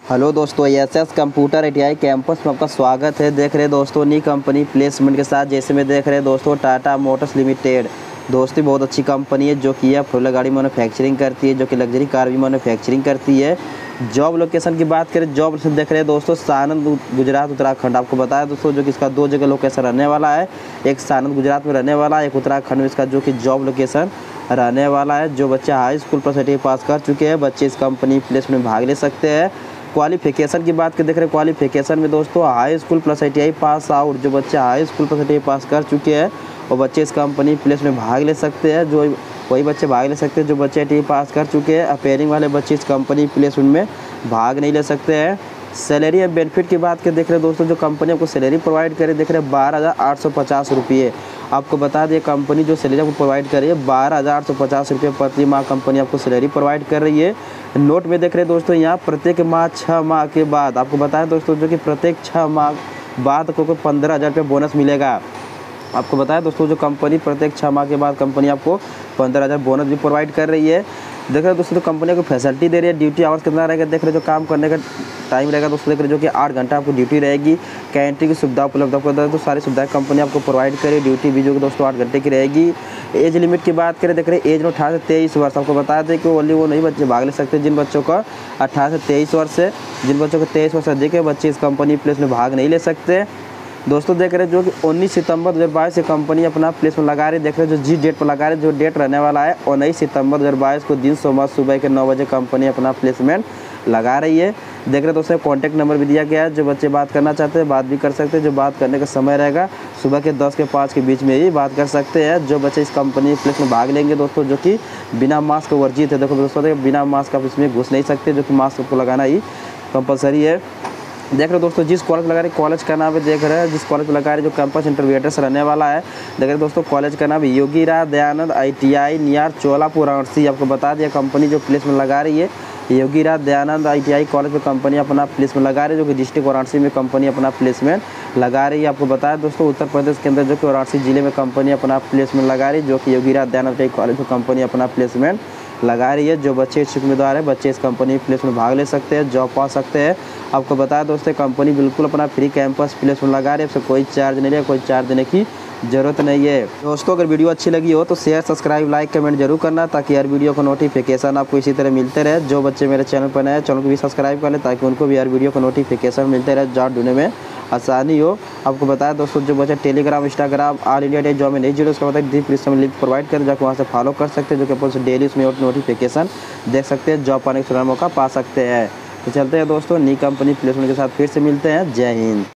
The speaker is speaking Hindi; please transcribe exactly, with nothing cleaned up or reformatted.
हेलो दोस्तों, S S computer I T I campus में आपका स्वागत है। देख रहे दोस्तों नई कंपनी प्लेसमेंट के साथ, जैसे में देख रहे दोस्तों टाटा मोटर्स लिमिटेड। दोस्तों बहुत अच्छी कंपनी है जो कि यह फोर व्हीलर गाड़ी मैन्युफैक्चरिंग करती है, जो कि लग्जरी कार भी मैन्युफैक्चरिंग करती है। जॉब लोकेशन की बात करें, जॉब लोकेशन देख रहे हैं दोस्तों सानंद गुजरात उत्तराखंड। आपको बताया दोस्तों जो कि इसका दो जगह लोकेशन रहने वाला है, एक सानंद गुजरात में रहने वाला है, एक उत्तराखंड में इसका जो कि जॉब लोकेशन रहने वाला है। जो बच्चे high school plus I T I pass कर चुके हैं, बच्चे इस कंपनी प्लेसमेंट में भाग ले सकते हैं। क्वालिफिकेशन की बात कर देख रहे हैं, क्वालिफिकेशन में दोस्तों high school plus I T I pass out, जो बच्चे high school plus I T I pass कर चुके हैं वो बच्चे इस कंपनी प्लेस में भाग ले सकते हैं। जो वही बच्चे भाग ले सकते हैं जो बच्चे आई टी आई पास कर चुके हैं। अपेयरिंग वाले बच्चे इस कंपनी प्लेसमेंट में भाग नहीं ले सकते हैं। सैलरी और बेनिफिट की बात कर देख रहे हैं दोस्तों, जो कंपनी आपको सैलरी प्रोवाइड करे देख रहे हैं बारह हज़ार आठ सौ पचास रुपये। आपको बता दें कंपनी जो सैलरी आपको प्रोवाइड कर रही है बारह हज़ार आठ सौ पचास रुपये प्रति माह कंपनी आपको सैलरी प्रोवाइड कर रही है। नोट में देख रहे हैं दोस्तों यहाँ प्रत्येक माह छः माह के बाद आपको बताएं दोस्तों जो कि प्रत्येक छः माह बाद को पंद्रह हज़ार रुपये बोनस मिलेगा। आपको बताया दोस्तों जो कंपनी प्रत्येक छः माह के बाद कंपनी आपको पंद्रह हज़ार बोनस भी प्रोवाइड कर रही है। देख रहे हो दोस्तों तो कंपनी को फैसिलिटी दे रही है। ड्यूटी आवर्स कितना रहेगा देख रहे हो, जो काम करने का टाइम रहेगा दोस्तों देख रहे हो जो कि आठ घंटा आपको ड्यूटी रहेगी। कैंटीन की सुविधा उपलब्ध आपको तो सारी सुविधाएं कंपनी आपको प्रोवाइड करे। ड्यूटी भी जो कि दोस्तों आठ घंटे की रहेगी। एज लिमिट की बात करें देख रहे हैं, एज में अठारह से तेईस वर्ष। आपको बता दें कि ओनली वो नहीं बच्चे भाग ले सकते जिन बच्चों का अठारह से तेईस वर्ष है। जिन बच्चों को तेईस वर्ष अधिक है बच्चे इस कंपनी प्लेस में भाग नहीं ले सकते। दोस्तों देख रहे हैं जो कि उन्नीस सितंबर दो हज़ार बाईस से कंपनी अपना प्लेसमेंट लगा रही है। देख रहे हैं जो जी डेट पर लगा रहे हैं, जो डेट रहने वाला है उन्नीस सितंबर दो हज़ार बाईस को दिन सोमवार सुबह के नौ बजे कंपनी अपना प्लेसमेंट लगा रही है। देख रहे हैं दोस्तों कॉन्टैक्ट नंबर भी दिया गया है, जो बच्चे बात करना चाहते हैं बात भी कर सकते हैं। जो बात करने का समय रहेगा सुबह के दस के पाँच के बीच में ही बात कर सकते हैं। जो बच्चे इस कंपनी प्लेस में भाग लेंगे दोस्तों जो कि बिना मास्क वर्जित है। देखो दोस्तों देखो बिना मास्क आप इसमें घुस नहीं सकते, जो कि मास्क आपको लगाना ही कंपलसरी है। देख रहे हो दोस्तों जिस कॉलेज लगा रहे कॉलेज का नाम है, देख रहे हैं जिस कॉलेज में लगा रहे जो कैंपस इंटरवेटर्स रहने वाला है। देख रहे हैं दोस्तों कॉलेज का नाम है Yogiraj Dayanand I T I near Cholapur Varanasi. आपको बता दिया कंपनी जो प्लेसमेंट लगा रही है Yogiraj Dayanand I T I college में कंपनी अपना प्लेसमेंट लगा रही है, जो कि डिस्ट्रिक्ट वाराणसी में कंपनी अपना प्लेसमेंट लगा रही है। आपको बताया दोस्तों उत्तर प्रदेश के अंदर जो कि वाराणसी जिले में कंपनी अपना प्लेसमेंट लगा रही है, जो कि योगीराज दयानंद आई कॉलेज में कंपनी अपना प्लेसमेंट लगा रही है। जो बच्चे इच्छुक उम्मीदवार है बच्चे इस कंपनी प्लेस में भाग ले सकते हैं, जॉब पा सकते हैं। आपको बताया दोस्तों कंपनी बिल्कुल अपना फ्री कैंपस प्लेसमेंट लगा रही है, उससे कोई चार्ज नहीं है, कोई चार्ज देने की ज़रूरत नहीं है। दोस्तों अगर वीडियो अच्छी लगी हो तो शेयर सब्सक्राइब लाइक कमेंट जरूर करना, ताकि हर वीडियो का नोटिफिकेशन आपको इसी तरह मिलते रहे। जो बच्चे मेरे चैनल पर नए चैनल को भी सब्सक्राइब कर लें, ताकि उनको भी हर वीडियो का नोटिफिकेशन मिलते रहे, जॉब ढूंढने में आसानी हो। आपको बताया दोस्तों जो बच्चे Telegram Instagram all India day job में नहीं जुड़े उसका बताया डिस्क्रिप्शन में लिंक प्रोवाइड कर जाकर वहाँ से फॉलो कर सकते हैं, जो कि अपन डेली उसमें नोटिफिकेशन देख सकते हैं, जॉब पाने का मौका पा सकते हैं। तो चलते हैं दोस्तों नई कंपनी प्लेसमेंट के साथ फिर से मिलते हैं। जय हिंद।